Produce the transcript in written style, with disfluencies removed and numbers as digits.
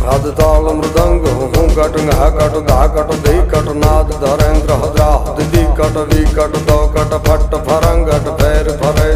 राध ताल मृदंग हूँ कट घा कट धा कट धी कट नाद धरेंद्र हद्रा दी कट वी कट दो कट फट फरंगट फैर फरे